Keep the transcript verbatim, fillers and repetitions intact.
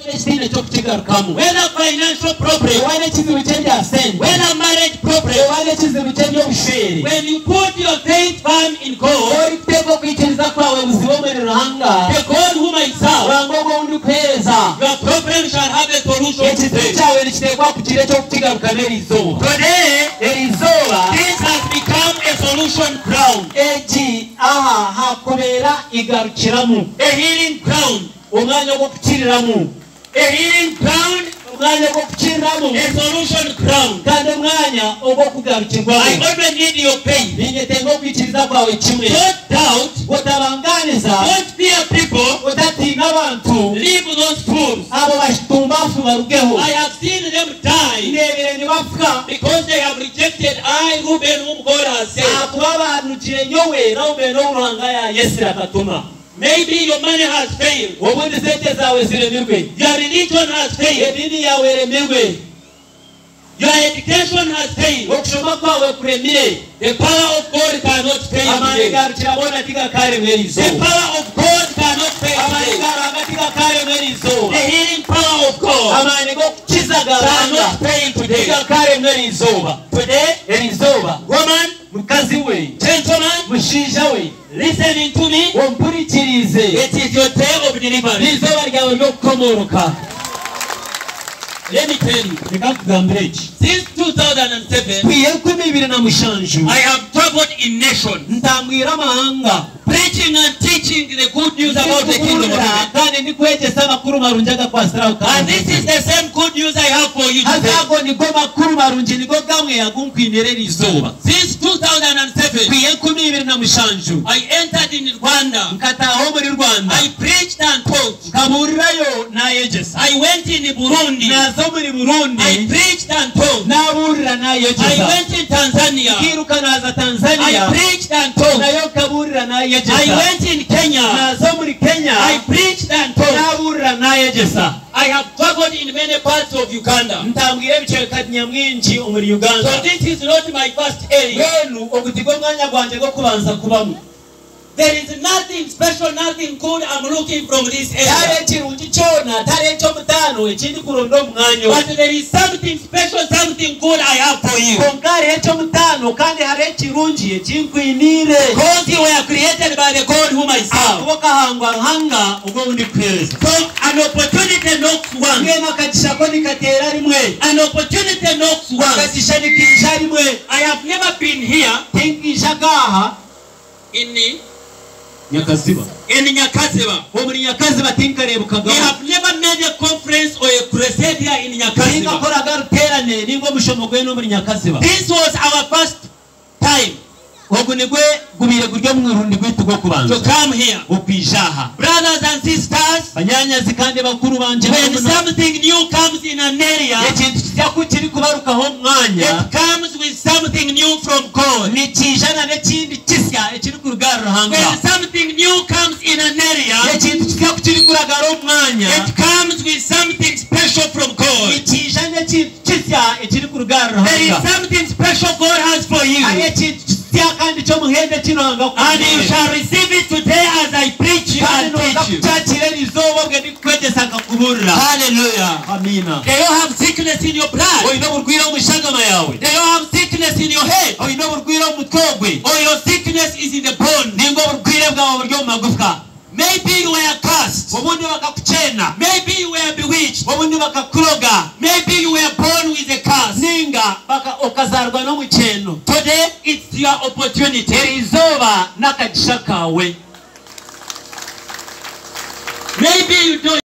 whether financial problem, whether marriage problem, when you put your faith firm in God, the God whom I serve, your problem shall have a solution today. Today, this has become a solution ground, a healing ground, a healing ground, a solution ground. I only need your faith. Don't doubt, don't fear people, leave those fools. I have seen them die because they have rejected I, Reuben, whom God has said. Maybe your money has failed. Your religion has failed. Your education has failed. The power of God cannot fail today. The power of God cannot fail today. The healing power of God cannot fail today. Today, woman, gentleman, listening to me, it is your day of deliverance. Let me tell you, since two thousand seven, I have traveled in nations, preaching and teaching the good news about the kingdom of heaven. And this is the same good news I have for you today. Since two thousand seven, I entered in Rwanda. I preached and taught. I went in Burundi. I preached and taught. I went in Tanzania. I preached and taught. I went in Kenya. I preached and taught. I have traveled in many parts of Uganda. So this is not my first area. There is nothing special, nothing good I'm looking from this area. But there is something special, something good I have for you. Because you were created by the God whom I serve. So an opportunity knocks once. An opportunity knocks once. I have never been here in the Nyakaziba. In Nyakaziba. We have never made a conference or a crusade here in Nyakaziba. This was our first time to come here. Brothers and sisters, when something new comes in an area, it comes with something new from God. When something new comes in an area, it comes with something special from God. There is something special God has for you. And you shall receive it today as I preach you and teach you. Hallelujah. Amen. Do you have sickness in your blood? Do you have sickness in your head? Or your sickness is in the bone? Maybe you were cursed. Maybe you were bewitched. Maybe you were born with a curse. Today it's your opportunity. Maybe you don't